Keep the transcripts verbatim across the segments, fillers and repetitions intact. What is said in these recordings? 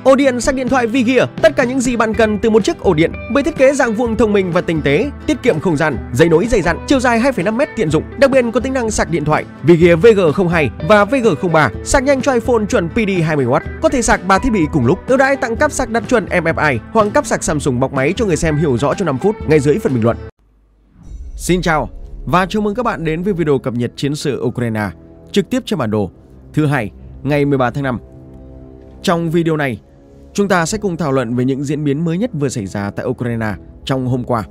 Ổ điện sạc điện thoại VGear, tất cả những gì bạn cần từ một chiếc ổ điện với thiết kế dạng vuông thông minh và tinh tế, tiết kiệm không gian, dây nối dày dặn, chiều dài hai phẩy năm mét tiện dụng, đặc biệt có tính năng sạc điện thoại VGear V G không hai và V G không ba, sạc nhanh cho iPhone chuẩn P D hai mươi oát, có thể sạc ba thiết bị cùng lúc. Ưu đãi tặng cáp sạc đặt chuẩn M F I hoặc cáp sạc Samsung bọc máy cho người xem hiểu rõ trong năm phút ngay dưới phần bình luận. Xin chào và chào mừng các bạn đến với video cập nhật chiến sự Ukraine trực tiếp trên bản đồ thứ hai ngày mười ba tháng năm. Trong video này, chúng ta sẽ cùng thảo luận về những diễn biến mới nhất vừa xảy ra tại Ukraine trong hôm qua.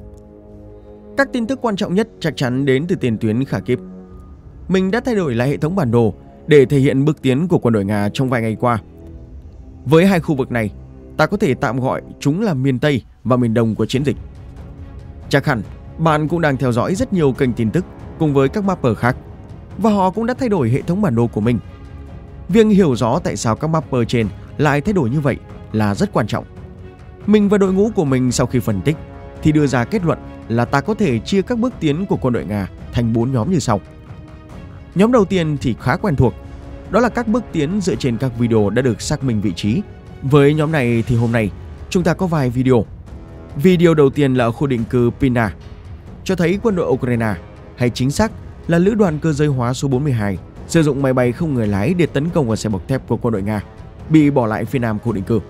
Các tin tức quan trọng nhất chắc chắn đến từ tiền tuyến Kharkiv. Mình đã thay đổi lại hệ thống bản đồ để thể hiện bước tiến của quân đội Nga trong vài ngày qua. Với hai khu vực này, ta có thể tạm gọi chúng là miền Tây và miền Đông của chiến dịch. Chắc hẳn bạn cũng đang theo dõi rất nhiều kênh tin tức cùng với các mapper khác, và họ cũng đã thay đổi hệ thống bản đồ của mình. Việc hiểu rõ tại sao các mapper trên lại thay đổi như vậy là rất quan trọng. Mình và đội ngũ của mình sau khi phân tích thì đưa ra kết luận là ta có thể chia các bước tiến của quân đội Nga thành bốn nhóm như sau. Nhóm đầu tiên thì khá quen thuộc, đó là các bước tiến dựa trên các video đã được xác minh vị trí. Với nhóm này thì hôm nay chúng ta có vài video. Video đầu tiên là ở khu định cư Pina, cho thấy quân đội Ukraine, hay chính xác là lữ đoàn cơ giới hóa số bốn mươi hai, sử dụng máy bay không người lái để tấn công vào xe bọc thép của quân đội Nga, bị bỏ lại phía nam khu định cư.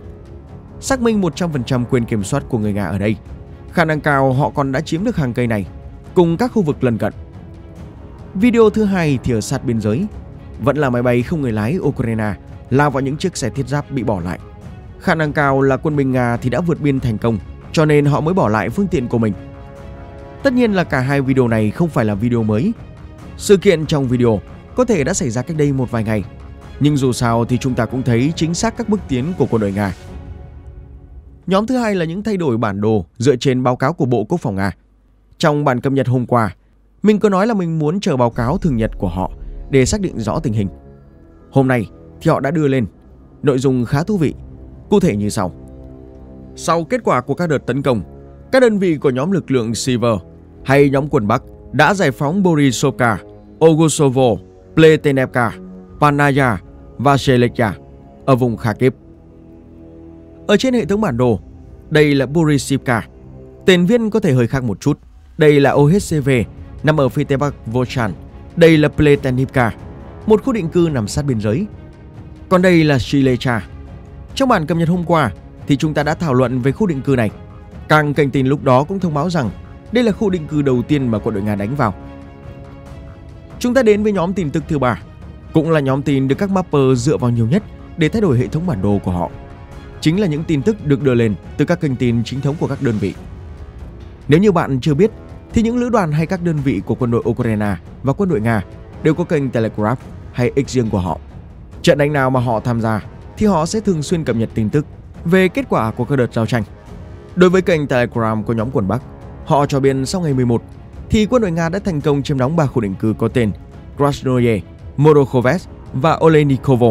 Xác minh một trăm phần trăm quyền kiểm soát của người Nga ở đây, khả năng cao họ còn đã chiếm được hàng cây này cùng các khu vực lân cận. Video thứ hai thì ở sát biên giới, vẫn là máy bay không người lái Ukraine lao vào những chiếc xe thiết giáp bị bỏ lại. Khả năng cao là quân binh Nga thì đã vượt biên thành công, cho nên họ mới bỏ lại phương tiện của mình. Tất nhiên là cả hai video này không phải là video mới. Sự kiện trong video có thể đã xảy ra cách đây một vài ngày, nhưng dù sao thì chúng ta cũng thấy chính xác các bước tiến của quân đội Nga. Nhóm thứ hai là những thay đổi bản đồ dựa trên báo cáo của Bộ Quốc phòng Nga. Trong bản cập nhật hôm qua, mình có nói là mình muốn chờ báo cáo thường nhật của họ để xác định rõ tình hình. Hôm nay thì họ đã đưa lên nội dung khá thú vị, cụ thể như sau. Sau kết quả của các đợt tấn công, các đơn vị của nhóm lực lượng Siver hay nhóm quân Bắc đã giải phóng Borisovka, Ogusovo, Pletenevka, Panaya và Shelekya ở vùng Kharkiv. Ở trên hệ thống bản đồ, đây là Borisivka. Tên viết có thể hơi khác một chút. Đây là O H C V nằm ở phía tây bắc Volchan. Đây là Pletenivka, một khu định cư nằm sát biên giới. Còn đây là Shelekya. Trong bản cập nhật hôm qua thì chúng ta đã thảo luận về khu định cư này. Càng kênh tin lúc đó cũng thông báo rằng đây là khu định cư đầu tiên mà quân đội Nga đánh vào. Chúng ta đến với nhóm tin tức thứ ba, cũng là nhóm tin được các mapper dựa vào nhiều nhất để thay đổi hệ thống bản đồ của họ. Chính là những tin tức được đưa lên từ các kênh tin chính thống của các đơn vị. Nếu như bạn chưa biết thì những lữ đoàn hay các đơn vị của quân đội Ukraine và quân đội Nga đều có kênh Telegraph hay X riêng của họ. Trận đánh nào mà họ tham gia thì họ sẽ thường xuyên cập nhật tin tức về kết quả của các đợt giao tranh. Đối với kênh Telegram của nhóm quân Bắc, họ cho biết sau ngày mười một thì quân đội Nga đã thành công chiếm đóng ba khu định cư có tên Krasnoye, Morokhovets và Olenikovo.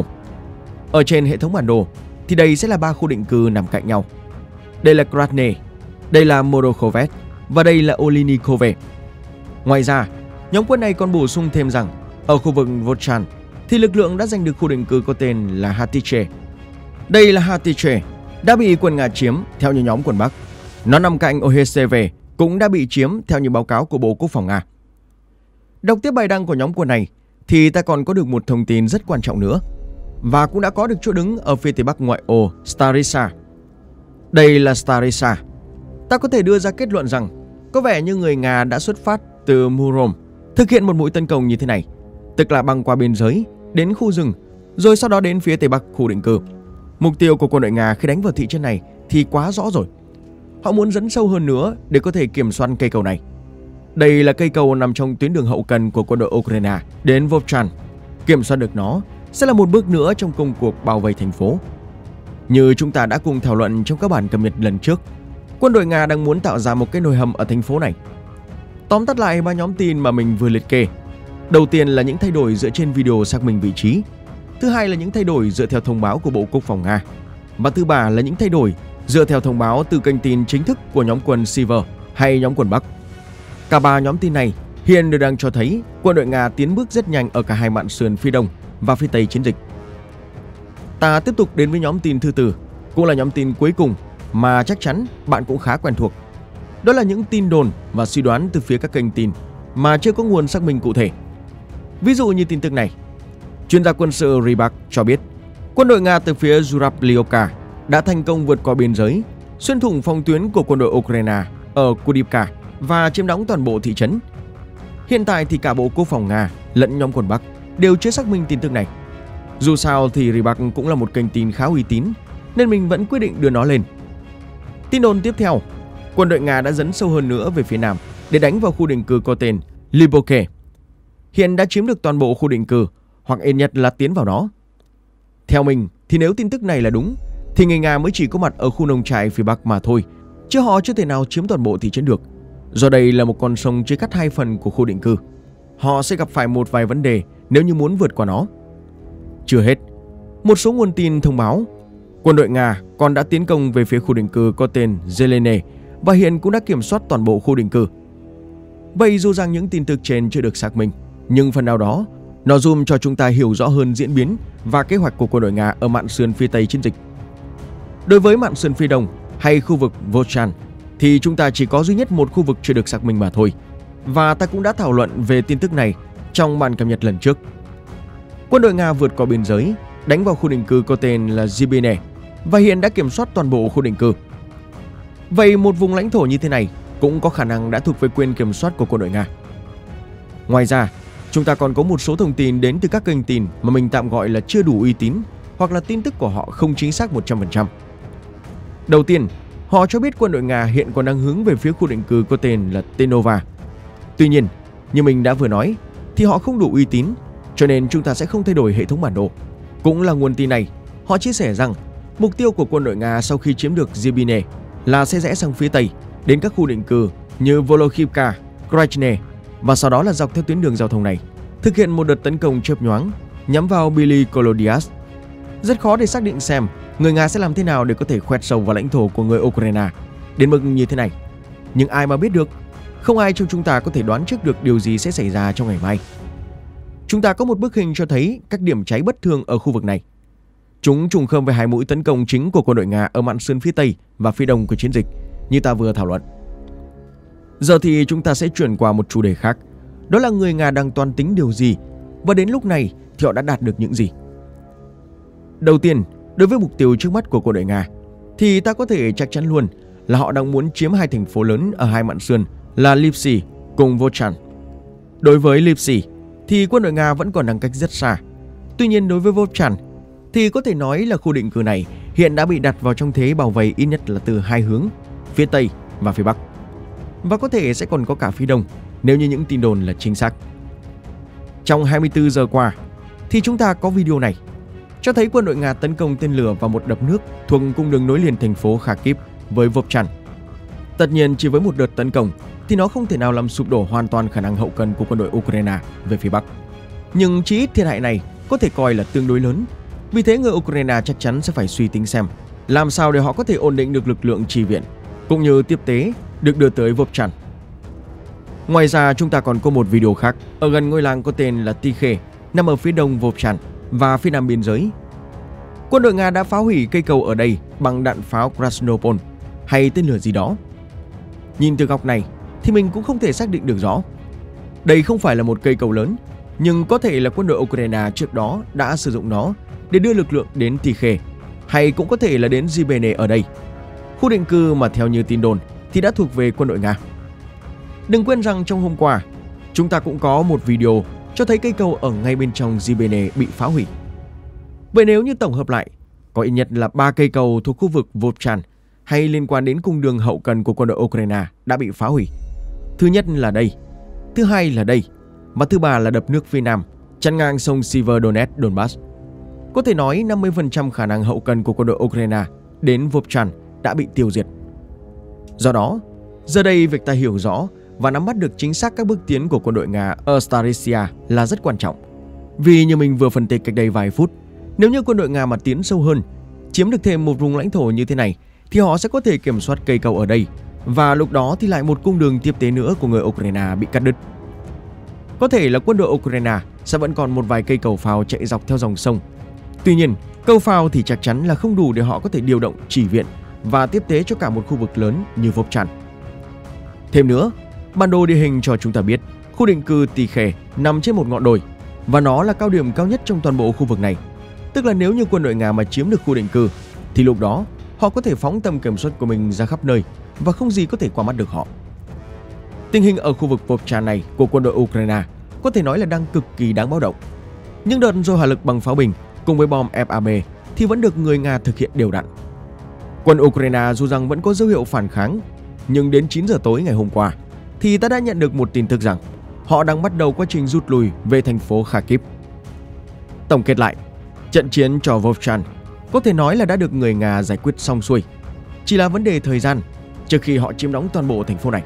Ở trên hệ thống bản đồ thì đây sẽ là ba khu định cư nằm cạnh nhau. Đây là Krasne, đây là Morokhovets và đây là Olenikove. Ngoài ra, nhóm quân này còn bổ sung thêm rằng ở khu vực Volchan thì lực lượng đã giành được khu định cư có tên là Hatice. Đây là Hatice đã bị quân Nga chiếm theo như nhóm quân Bắc. Nó nằm cạnh O H C V cũng đã bị chiếm theo như báo cáo của Bộ Quốc phòng Nga. Đọc tiếp bài đăng của nhóm quân này thì ta còn có được một thông tin rất quan trọng nữa, và cũng đã có được chỗ đứng ở phía tây bắc ngoại ô Starisa. Đây là Starisa. Ta có thể đưa ra kết luận rằng có vẻ như người Nga đã xuất phát từ Murom, thực hiện một mũi tấn công như thế này, tức là băng qua biên giới đến khu rừng, rồi sau đó đến phía tây bắc khu định cư. Mục tiêu của quân đội Nga khi đánh vào thị trấn này thì quá rõ rồi. Họ muốn dẫn sâu hơn nữa để có thể kiểm soát cây cầu này. Đây là cây cầu nằm trong tuyến đường hậu cần của quân đội Ukraine đến Volchan. Kiểm soát được nó sẽ là một bước nữa trong công cuộc bảo vệ thành phố. Như chúng ta đã cùng thảo luận trong các bản cập nhật lần trước, quân đội Nga đang muốn tạo ra một cái nồi hầm ở thành phố này. Tóm tắt lại ba nhóm tin mà mình vừa liệt kê. Đầu tiên là những thay đổi dựa trên video xác minh vị trí. Thứ hai là những thay đổi dựa theo thông báo của Bộ Quốc phòng Nga. Và thứ ba là những thay đổi dựa theo thông báo từ kênh tin chính thức của nhóm quân Siver hay nhóm quân Bắc. Cả ba nhóm tin này hiện đều đang cho thấy quân đội Nga tiến bước rất nhanh ở cả hai mạn sườn phía đông và phía tây chiến dịch. Ta tiếp tục đến với nhóm tin thứ tư, cũng là nhóm tin cuối cùng mà chắc chắn bạn cũng khá quen thuộc. Đó là những tin đồn và suy đoán từ phía các kênh tin mà chưa có nguồn xác minh cụ thể. Ví dụ như tin tức này, chuyên gia quân sự Rybak cho biết quân đội Nga từ phía Zurabliovka đã thành công vượt qua biên giới, xuyên thủng phòng tuyến của quân đội Ukraine ở Kudivka và chiếm đóng toàn bộ thị trấn. Hiện tại thì cả Bộ Quốc phòng Nga lẫn nhóm quân Bắc đều chưa xác minh tin tức này. Dù sao thì Rybak cũng là một kênh tin khá uy tín nên mình vẫn quyết định đưa nó lên. Tin đồn tiếp theo, quân đội Nga đã dấn sâu hơn nữa về phía nam để đánh vào khu định cư có tên Liboke. Hiện đã chiếm được toàn bộ khu định cư hoặc ít nhất là tiến vào nó. Theo mình thì nếu tin tức này là đúng thì người Nga mới chỉ có mặt ở khu nông trại phía Bắc mà thôi, chứ họ chưa thể nào chiếm toàn bộ thị trấn được. Do đây là một con sông chia cắt hai phần của khu định cư, họ sẽ gặp phải một vài vấn đề nếu như muốn vượt qua nó. Chưa hết, một số nguồn tin thông báo quân đội Nga còn đã tiến công về phía khu định cư có tên Zelene và hiện cũng đã kiểm soát toàn bộ khu định cư. Vậy dù rằng những tin tức trên chưa được xác minh, nhưng phần nào đó nó giúp cho chúng ta hiểu rõ hơn diễn biến và kế hoạch của quân đội Nga ở mạn sườn phía Tây chiến dịch. Đối với mạn sườn phía Đông hay khu vực Volchan thì chúng ta chỉ có duy nhất một khu vực chưa được xác minh mà thôi. Và ta cũng đã thảo luận về tin tức này trong bản cập nhật lần trước. Quân đội Nga vượt qua biên giới, đánh vào khu định cư có tên là Zibine và hiện đã kiểm soát toàn bộ khu định cư. Vậy một vùng lãnh thổ như thế này cũng có khả năng đã thuộc về quyền kiểm soát của quân đội Nga. Ngoài ra, chúng ta còn có một số thông tin đến từ các kênh tin mà mình tạm gọi là chưa đủ uy tín hoặc là tin tức của họ không chính xác một trăm phần trăm. Đầu tiên, họ cho biết quân đội Nga hiện còn đang hướng về phía khu định cư có tên là Tenova. Tuy nhiên, như mình đã vừa nói, thì họ không đủ uy tín, cho nên chúng ta sẽ không thay đổi hệ thống bản đồ. Cũng là nguồn tin này, họ chia sẻ rằng mục tiêu của quân đội Nga sau khi chiếm được Zibine là sẽ rẽ sang phía Tây đến các khu định cư như Volokhivka, Krachne và sau đó là dọc theo tuyến đường giao thông này thực hiện một đợt tấn công chớp nhoáng nhắm vào Billy Kolodias. Rất khó để xác định xem người Nga sẽ làm thế nào để có thể khoét sâu vào lãnh thổ của người Ukraine đến mức như thế này. Nhưng ai mà biết được, không ai trong chúng ta có thể đoán trước được điều gì sẽ xảy ra trong ngày mai. Chúng ta có một bức hình cho thấy các điểm cháy bất thường ở khu vực này. Chúng trùng khớp với hai mũi tấn công chính của quân đội Nga ở mạn sườn phía Tây và phía Đông của chiến dịch, như ta vừa thảo luận. Giờ thì chúng ta sẽ chuyển qua một chủ đề khác, đó là người Nga đang toan tính điều gì và đến lúc này thì họ đã đạt được những gì. Đầu tiên, đối với mục tiêu trước mắt của quân đội Nga thì ta có thể chắc chắn luôn là họ đang muốn chiếm hai thành phố lớn ở hai mạn sườn là Lipsy cùng Volchan. Đối với Lipsy thì quân đội Nga vẫn còn đang cách rất xa. Tuy nhiên đối với Volchan thì có thể nói là khu định cư này hiện đã bị đặt vào trong thế bao vây ít nhất là từ hai hướng, phía Tây và phía Bắc. Và có thể sẽ còn có cả phía Đông nếu như những tin đồn là chính xác. Trong hai mươi tư giờ qua thì chúng ta có video này cho thấy quân đội Nga tấn công tên lửa vào một đập nước thuộc cung đường nối liền thành phố Kharkiv với Volchan. Tất nhiên chỉ với một đợt tấn công thì nó không thể nào làm sụp đổ hoàn toàn khả năng hậu cần của quân đội Ukraine về phía Bắc. Nhưng chỉ ít thiệt hại này có thể coi là tương đối lớn. Vì thế người Ukraine chắc chắn sẽ phải suy tính xem làm sao để họ có thể ổn định được lực lượng chi viện cũng như tiếp tế được đưa tới Volchan. Ngoài ra chúng ta còn có một video khác ở gần ngôi làng có tên là Tikhe nằm ở phía đông Volchan và phía nam biên giới. Quân đội Nga đã phá hủy cây cầu ở đây bằng đạn pháo Krasnopol hay tên lửa gì đó. Nhìn từ góc này thì mình cũng không thể xác định được rõ. Đây không phải là một cây cầu lớn, nhưng có thể là quân đội Ukraine trước đó đã sử dụng nó để đưa lực lượng đến Tikhe, hay cũng có thể là đến Zibene ở đây, khu định cư mà theo như tin đồn thì đã thuộc về quân đội Nga. Đừng quên rằng trong hôm qua chúng ta cũng có một video cho thấy cây cầu ở ngay bên trong Zibene bị phá hủy. Vậy nếu như tổng hợp lại, có ít nhất là ba cây cầu thuộc khu vực Volchan hay liên quan đến cung đường hậu cần của quân đội Ukraine đã bị phá hủy. Thứ nhất là đây, thứ hai là đây, và thứ ba là đập nước phía nam chắn ngang sông Siverodonetsk Donbass. Có thể nói năm mươi phần trăm khả năng hậu cần của quân đội Ukraine đến Volchan đã bị tiêu diệt. Do đó, giờ đây việc ta hiểu rõ và nắm bắt được chính xác các bước tiến của quân đội Nga ở Starisia là rất quan trọng. Vì như mình vừa phân tích cách đây vài phút, nếu như quân đội Nga mà tiến sâu hơn, chiếm được thêm một vùng lãnh thổ như thế này, thì họ sẽ có thể kiểm soát cây cầu ở đây, và lúc đó thì lại một cung đường tiếp tế nữa của người Ukraine bị cắt đứt. Có thể là quân đội Ukraine sẽ vẫn còn một vài cây cầu pháo chạy dọc theo dòng sông, Tuy nhiên, câu phao thì chắc chắn là không đủ để họ có thể điều động chỉ viện và tiếp tế cho cả một khu vực lớn như Vovchan. Thêm nữa, bản đồ địa hình cho chúng ta biết khu định cư Tỳ Khê nằm trên một ngọn đồi và nó là cao điểm cao nhất trong toàn bộ khu vực này. Tức là nếu như quân đội Nga mà chiếm được khu định cư thì lúc đó họ có thể phóng tầm kiểm soát của mình ra khắp nơi và không gì có thể qua mắt được họ. Tình hình ở khu vực Vovchan này của quân đội Ukraine có thể nói là đang cực kỳ đáng báo động. Những đợt dội hỏa lực bằng pháo binh cùng với bom ép a bê thì vẫn được người Nga thực hiện đều đặn. Quân Ukraine dù rằng vẫn có dấu hiệu phản kháng, nhưng đến chín giờ tối ngày hôm qua thì ta đã nhận được một tin tức rằng họ đang bắt đầu quá trình rút lui về thành phố Kharkiv. Tổng kết lại, trận chiến cho Vovchan có thể nói là đã được người Nga giải quyết xong xuôi, chỉ là vấn đề thời gian trước khi họ chiếm đóng toàn bộ thành phố này.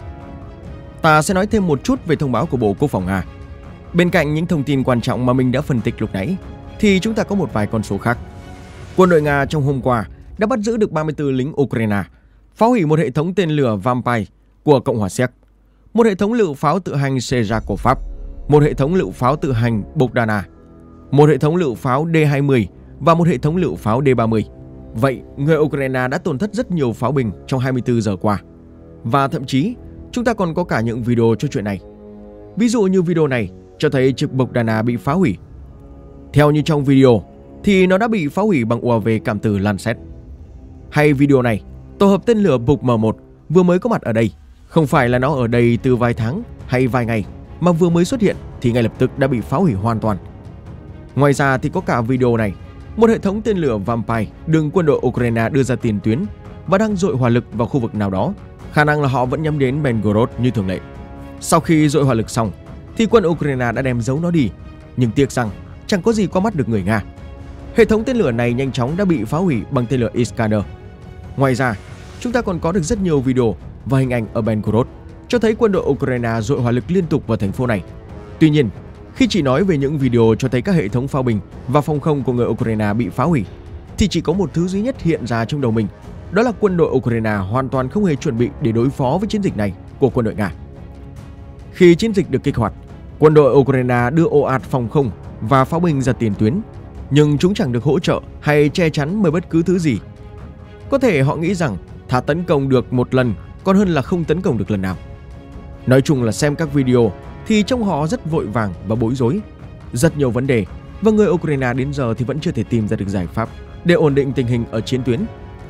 Ta sẽ nói thêm một chút về thông báo của Bộ Quốc phòng Nga. Bên cạnh những thông tin quan trọng mà mình đã phân tích lúc nãy, thì chúng ta có một vài con số khác. Quân đội Nga trong hôm qua đã bắt giữ được ba mươi tư lính Ukraine, phá hủy một hệ thống tên lửa Vampire của Cộng hòa Séc, một hệ thống lựu pháo tự hành Seja của Pháp, một hệ thống lựu pháo tự hành Bogdana, một hệ thống lựu pháo D hai mươi và một hệ thống lựu pháo D ba mươi. Vậy, người Ukraine đã tổn thất rất nhiều pháo binh trong hai mươi tư giờ qua. Và thậm chí, chúng ta còn có cả những video cho chuyện này. Ví dụ như video này cho thấy chiếc Bogdana bị phá hủy. Theo như trong video, thì nó đã bị phá hủy bằng u a vê cảm tử Lancet. Hay video này, tổ hợp tên lửa Buk M một vừa mới có mặt ở đây. Không phải là nó ở đây từ vài tháng hay vài ngày, mà vừa mới xuất hiện thì ngay lập tức đã bị phá hủy hoàn toàn. Ngoài ra thì có cả video này, một hệ thống tên lửa Vampire được quân đội Ukraine đưa ra tiền tuyến và đang dội hỏa lực vào khu vực nào đó. Khả năng là họ vẫn nhắm đến Belgorod như thường lệ. Sau khi dội hỏa lực xong thì quân Ukraine đã đem giấu nó đi, nhưng tiếc rằng chẳng có gì qua mắt được người Nga. Hệ thống tên lửa này nhanh chóng đã bị phá hủy bằng tên lửa Iskander. Ngoài ra, chúng ta còn có được rất nhiều video và hình ảnh ở Belgorod cho thấy quân đội Ukraine dội hỏa lực liên tục vào thành phố này. Tuy nhiên, khi chỉ nói về những video cho thấy các hệ thống pháo binh và phòng không của người Ukraine bị phá hủy, thì chỉ có một thứ duy nhất hiện ra trong đầu mình, đó là quân đội Ukraine hoàn toàn không hề chuẩn bị để đối phó với chiến dịch này của quân đội Nga. Khi chiến dịch được kích hoạt, quân đội Ukraine đưa ồ ạt phòng không và pháo binh ra tiền tuyến, nhưng chúng chẳng được hỗ trợ hay che chắn bởi bất cứ thứ gì. Có thể họ nghĩ rằng thà tấn công được một lần còn hơn là không tấn công được lần nào. Nói chung là xem các video thì trông họ rất vội vàng và bối rối, rất nhiều vấn đề, và người Ukraine đến giờ thì vẫn chưa thể tìm ra được giải pháp để ổn định tình hình ở chiến tuyến.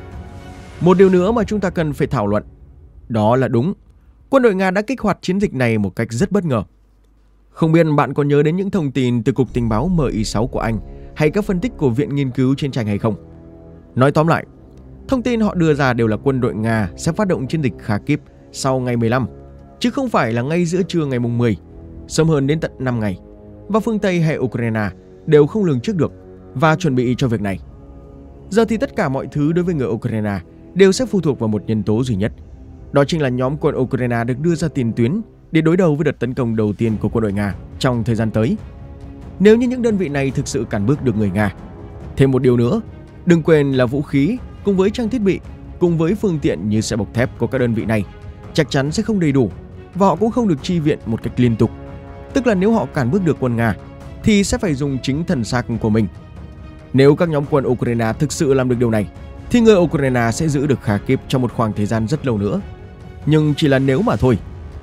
Một điều nữa mà chúng ta cần phải thảo luận, đó là đúng, quân đội Nga đã kích hoạt chiến dịch này một cách rất bất ngờ. Không biết bạn có nhớ đến những thông tin từ Cục Tình báo M I sáu của Anh hay các phân tích của Viện Nghiên cứu Chiến tranh hay không? Nói tóm lại, thông tin họ đưa ra đều là quân đội Nga sẽ phát động chiến dịch Kharkiv sau ngày mười lăm, chứ không phải là ngay giữa trưa ngày mười, sớm hơn đến tận năm ngày. Và phương Tây hay Ukraine đều không lường trước được và chuẩn bị cho việc này. Giờ thì tất cả mọi thứ đối với người Ukraine đều sẽ phụ thuộc vào một nhân tố duy nhất. Đó chính là nhóm quân Ukraine được đưa ra tiền tuyến để đối đầu với đợt tấn công đầu tiên của quân đội Nga trong thời gian tới. Nếu như những đơn vị này thực sự cản bước được người Nga. Thêm một điều nữa, đừng quên là vũ khí cùng với trang thiết bị, cùng với phương tiện như xe bọc thép của các đơn vị này chắc chắn sẽ không đầy đủ và họ cũng không được chi viện một cách liên tục. Tức là nếu họ cản bước được quân Nga thì sẽ phải dùng chính thân xác của mình. Nếu các nhóm quân Ukraine thực sự làm được điều này thì người Ukraine sẽ giữ được Kharkiv trong một khoảng thời gian rất lâu nữa. Nhưng chỉ là nếu mà thôi.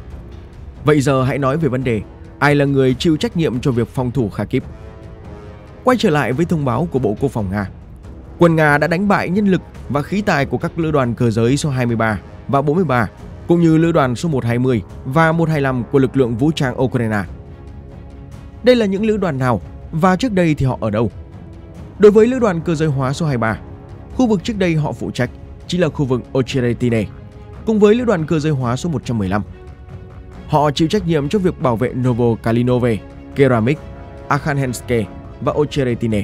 Vậy giờ hãy nói về vấn đề ai là người chịu trách nhiệm cho việc phòng thủ Kharkiv. Quay trở lại với thông báo của Bộ Quốc phòng Nga. Quân Nga đã đánh bại nhân lực và khí tài của các lữ đoàn cơ giới số hai mươi ba và bốn mươi ba, cũng như lữ đoàn số một trăm hai mươi và một trăm hai mươi lăm của lực lượng vũ trang Ukraine. Đây là những lữ đoàn nào và trước đây thì họ ở đâu? Đối với lữ đoàn cơ giới hóa số hai mươi ba, khu vực trước đây họ phụ trách chính là khu vực Ocheretine, cùng với lữ đoàn cơ giới hóa số một trăm mười lăm. Họ chịu trách nhiệm cho việc bảo vệ Novokalinove, Keramik, Arkhangelsk và Ocheretine.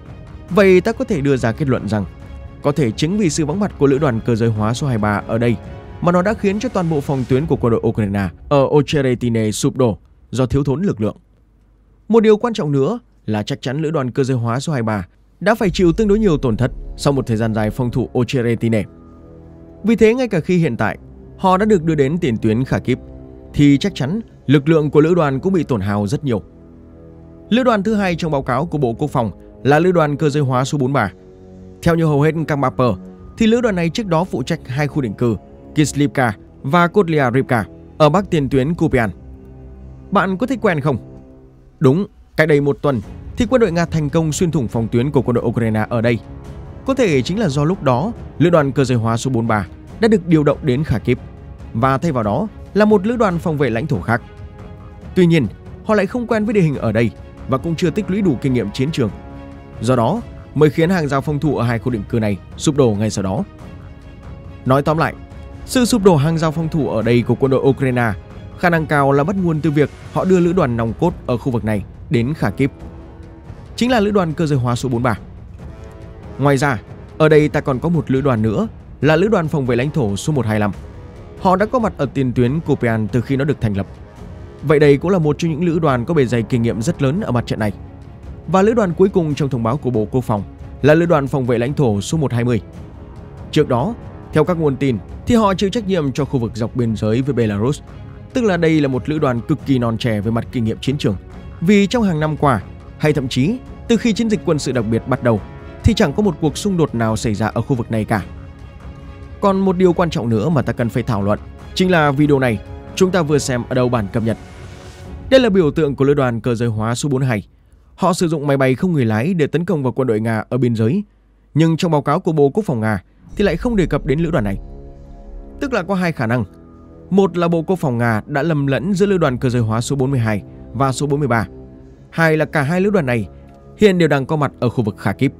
Vậy ta có thể đưa ra kết luận rằng có thể chính vì sự vắng mặt của lữ đoàn cơ giới hóa số hai mươi ba ở đây mà nó đã khiến cho toàn bộ phòng tuyến của quân đội Ukraine ở Ocheretine sụp đổ do thiếu thốn lực lượng. Một điều quan trọng nữa là chắc chắn lữ đoàn cơ giới hóa số hai mươi ba đã phải chịu tương đối nhiều tổn thất sau một thời gian dài phòng thủ Ocheretine. Vì thế ngay cả khi hiện tại họ đã được đưa đến tiền tuyến Kharkiv thì chắc chắn lực lượng của lữ đoàn cũng bị tổn hao rất nhiều. Lữ đoàn thứ hai trong báo cáo của Bộ Quốc phòng là lữ đoàn cơ giới hóa số bốn mươi ba. Theo như hầu hết các mapper, thì lữ đoàn này trước đó phụ trách hai khu định cư Kislivka và Kotlia Rivka ở bắc tiền tuyến Kupian. Bạn có thấy quen không? Đúng, cách đây một tuần thì quân đội Nga thành công xuyên thủng phòng tuyến của quân đội Ukraine ở đây. Có thể chính là do lúc đó lữ đoàn cơ giới hóa số bốn mươi ba đã được điều động đến Kharkiv và thay vào đó là một lữ đoàn phòng vệ lãnh thổ khác. Tuy nhiên, họ lại không quen với địa hình ở đây và cũng chưa tích lũy đủ kinh nghiệm chiến trường. Do đó, mới khiến hàng rào phòng thủ ở hai khu định cư này sụp đổ ngay sau đó. Nói tóm lại, sự sụp đổ hàng rào phòng thủ ở đây của quân đội Ukraine khả năng cao là bắt nguồn từ việc họ đưa lữ đoàn nòng cốt ở khu vực này đến Kharkiv, chính là lữ đoàn cơ giới hóa số bốn mươi ba. Ngoài ra, ở đây ta còn có một lữ đoàn nữa là lữ đoàn phòng vệ lãnh thổ số một hai lăm. Họ đã có mặt ở tiền tuyến Kupian từ khi nó được thành lập. Vậy đây cũng là một trong những lữ đoàn có bề dày kinh nghiệm rất lớn ở mặt trận này. Và lữ đoàn cuối cùng trong thông báo của Bộ Quốc phòng là lữ đoàn phòng vệ lãnh thổ số một hai mươi. Trước đó, theo các nguồn tin, thì họ chịu trách nhiệm cho khu vực dọc biên giới với Belarus, tức là đây là một lữ đoàn cực kỳ non trẻ về mặt kinh nghiệm chiến trường. Vì trong hàng năm qua, hay thậm chí từ khi chiến dịch quân sự đặc biệt bắt đầu, thì chẳng có một cuộc xung đột nào xảy ra ở khu vực này cả. Còn một điều quan trọng nữa mà ta cần phải thảo luận chính là video này chúng ta vừa xem ở đầu bản cập nhật. Đây là biểu tượng của lữ đoàn cơ giới hóa số bốn mươi hai. Họ sử dụng máy bay không người lái để tấn công vào quân đội Nga ở biên giới, nhưng trong báo cáo của Bộ Quốc phòng Nga thì lại không đề cập đến lữ đoàn này. Tức là có hai khả năng. Một là Bộ Quốc phòng Nga đã lầm lẫn giữa lữ đoàn cơ giới hóa số bốn mươi hai và số bốn mươi ba. Hai là cả hai lữ đoàn này hiện đều đang có mặt ở khu vực Kharkiv.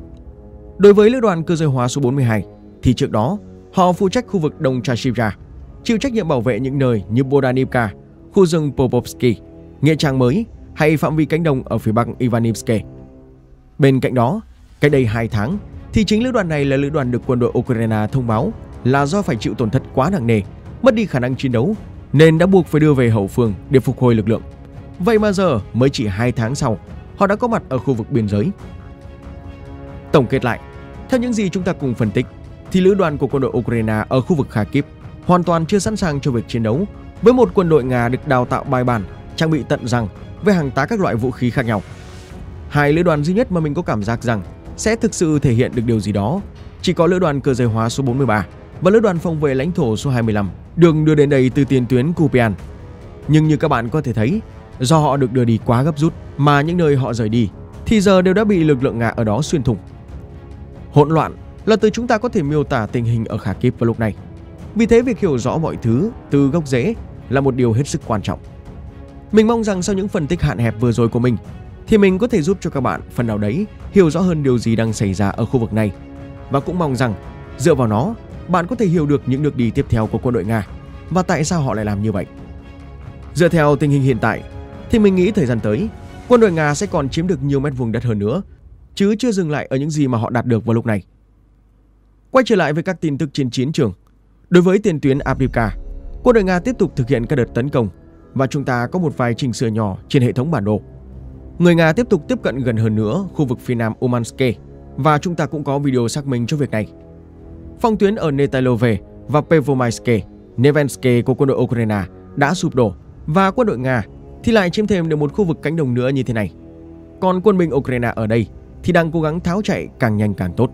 Đối với lữ đoàn cơ giới hóa số bốn mươi hai thì trước đó họ phụ trách khu vực Đông Chasiva, chịu trách nhiệm bảo vệ những nơi như Bodanivka, khu rừng Popovsky, nghĩa trang mới hay phạm vi cánh đồng ở phía bắc Ivanivske. Bên cạnh đó, cách đây hai tháng thì chính lữ đoàn này là lữ đoàn được quân đội Ukraine thông báo là do phải chịu tổn thất quá nặng nề, mất đi khả năng chiến đấu nên đã buộc phải đưa về hậu phương để phục hồi lực lượng. Vậy mà giờ mới chỉ hai tháng sau, họ đã có mặt ở khu vực biên giới. Tổng kết lại, theo những gì chúng ta cùng phân tích, thì lữ đoàn của quân đội Ukraine ở khu vực Kharkiv hoàn toàn chưa sẵn sàng cho việc chiến đấu với một quân đội Nga được đào tạo bài bản, trang bị tận răng với hàng tá các loại vũ khí khác nhau. Hai lữ đoàn duy nhất mà mình có cảm giác rằng sẽ thực sự thể hiện được điều gì đó chỉ có lữ đoàn cơ giới hóa số bốn mươi ba và lữ đoàn phòng vệ lãnh thổ số hai mươi lăm được đưa đến đây từ tiền tuyến Kupian. Nhưng như các bạn có thể thấy, do họ được đưa đi quá gấp rút mà những nơi họ rời đi thì giờ đều đã bị lực lượng Nga ở đó xuyên thủng. Hỗn loạn là từ chúng ta có thể miêu tả tình hình ở Kharkiv vào lúc này. Vì thế việc hiểu rõ mọi thứ từ gốc rễ là một điều hết sức quan trọng. Mình mong rằng sau những phân tích hạn hẹp vừa rồi của mình thì mình có thể giúp cho các bạn phần nào đấy hiểu rõ hơn điều gì đang xảy ra ở khu vực này. Và cũng mong rằng dựa vào nó, bạn có thể hiểu được những bước đi tiếp theo của quân đội Nga và tại sao họ lại làm như vậy. Dựa theo tình hình hiện tại thì mình nghĩ thời gian tới, quân đội Nga sẽ còn chiếm được nhiều mét vuông đất hơn nữa, chứ chưa dừng lại ở những gì mà họ đạt được vào lúc này. Quay trở lại với các tin tức trên chiến trường. Đối với tiền tuyến Avdiivka, quân đội Nga tiếp tục thực hiện các đợt tấn công và chúng ta có một vài chỉnh sửa nhỏ trên hệ thống bản đồ. Người Nga tiếp tục tiếp cận gần hơn nữa khu vực phía nam Umanske và chúng ta cũng có video xác minh cho việc này. Phòng tuyến ở Netailove và Pervomaiske, Nevenske của quân đội Ukraine đã sụp đổ và quân đội Nga thì lại chiếm thêm được một khu vực cánh đồng nữa như thế này. Còn quân binh Ukraine ở đây thì đang cố gắng tháo chạy càng nhanh càng tốt.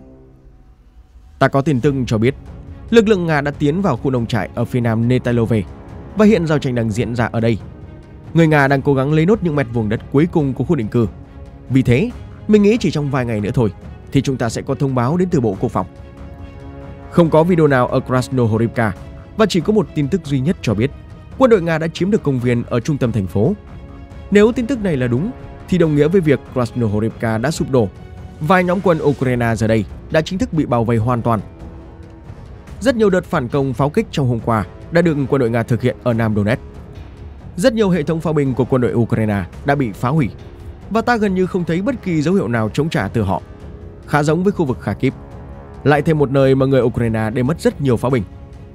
Ta có tin tức cho biết lực lượng Nga đã tiến vào khu nông trại ở phía nam Netailove và hiện giao tranh đang diễn ra ở đây. Người Nga đang cố gắng lấy nốt những mét vuông đất cuối cùng của khu định cư. Vì thế, mình nghĩ chỉ trong vài ngày nữa thôi thì chúng ta sẽ có thông báo đến từ Bộ Quốc phòng. Không có video nào ở Krasnohorivka và chỉ có một tin tức duy nhất cho biết quân đội Nga đã chiếm được công viên ở trung tâm thành phố. Nếu tin tức này là đúng thì đồng nghĩa với việc Krasnohorivka đã sụp đổ. Vài nhóm quân Ukraine giờ đây đã chính thức bị bao vây hoàn toàn. Rất nhiều đợt phản công pháo kích trong hôm qua đã được quân đội Nga thực hiện ở Nam Donetsk. Rất nhiều hệ thống pháo binh của quân đội Ukraine đã bị phá hủy và ta gần như không thấy bất kỳ dấu hiệu nào chống trả từ họ. Khá giống với khu vực Kharkiv, lại thêm một nơi mà người Ukraine để mất rất nhiều pháo binh.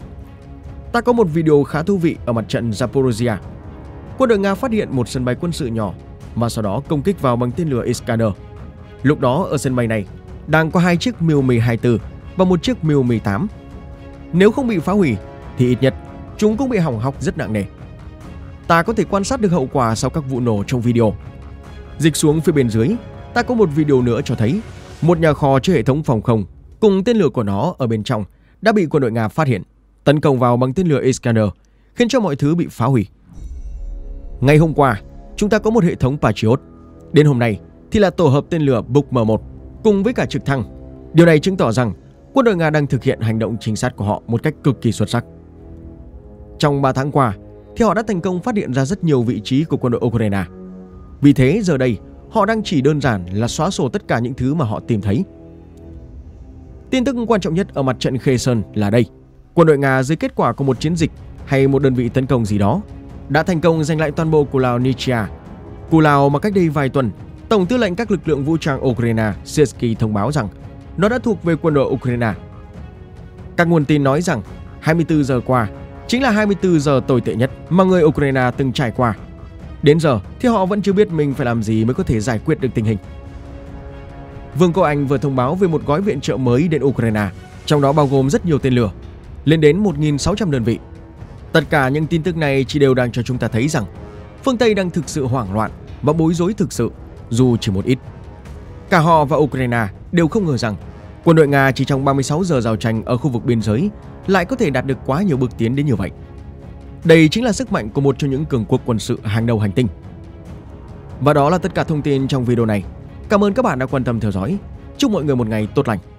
Ta có một video khá thú vị ở mặt trận Zaporozhia. Quân đội Nga phát hiện một sân bay quân sự nhỏ và sau đó công kích vào bằng tên lửa Iskander. Lúc đó ở sân bay này đang có hai chiếc Miu mười hai tư và một chiếc Miu mười tám. Nếu không bị phá hủy thì ít nhất chúng cũng bị hỏng hóc rất nặng nề. Ta có thể quan sát được hậu quả sau các vụ nổ trong video. Dịch xuống phía bên dưới ta có một video nữa cho thấy một nhà kho chứa hệ thống phòng không cùng tên lửa của nó ở bên trong đã bị quân đội Nga phát hiện, tấn công vào bằng tên lửa Iskander, khiến cho mọi thứ bị phá hủy. Ngày hôm qua, chúng ta có một hệ thống Patriot. Đến hôm nay thì là tổ hợp tên lửa Buk M một cùng với cả trực thăng. Điều này chứng tỏ rằng quân đội Nga đang thực hiện hành động trinh sát của họ một cách cực kỳ xuất sắc. Trong ba tháng qua thì họ đã thành công phát hiện ra rất nhiều vị trí của quân đội Ukraine. Vì thế giờ đây họ đang chỉ đơn giản là xóa sổ tất cả những thứ mà họ tìm thấy. Tin tức quan trọng nhất ở mặt trận Kherson là đây: quân đội Nga dưới kết quả của một chiến dịch hay một đơn vị tấn công gì đó đã thành công giành lại toàn bộ Cù Lao Nichia, Cù Lao mà cách đây vài tuần Tổng tư lệnh các lực lượng vũ trang Ukraine Syrsky thông báo rằng nó đã thuộc về quân đội Ukraine. Các nguồn tin nói rằng hai mươi tư giờ qua chính là hai mươi tư giờ tồi tệ nhất mà người Ukraine từng trải qua. Đến giờ thì họ vẫn chưa biết mình phải làm gì mới có thể giải quyết được tình hình. Vương quốc Anh vừa thông báo về một gói viện trợ mới đến Ukraine, trong đó bao gồm rất nhiều tên lửa, lên đến một nghìn sáu trăm đơn vị. Tất cả những tin tức này chỉ đều đang cho chúng ta thấy rằng phương Tây đang thực sự hoảng loạn và bối rối thực sự, dù chỉ một ít. Cả họ và Ukraine đều không ngờ rằng quân đội Nga chỉ trong ba mươi sáu giờ giao tranh ở khu vực biên giới lại có thể đạt được quá nhiều bước tiến đến như vậy. Đây chính là sức mạnh của một trong những cường quốc quân sự hàng đầu hành tinh. Và đó là tất cả thông tin trong video này. Cảm ơn các bạn đã quan tâm theo dõi. Chúc mọi người một ngày tốt lành.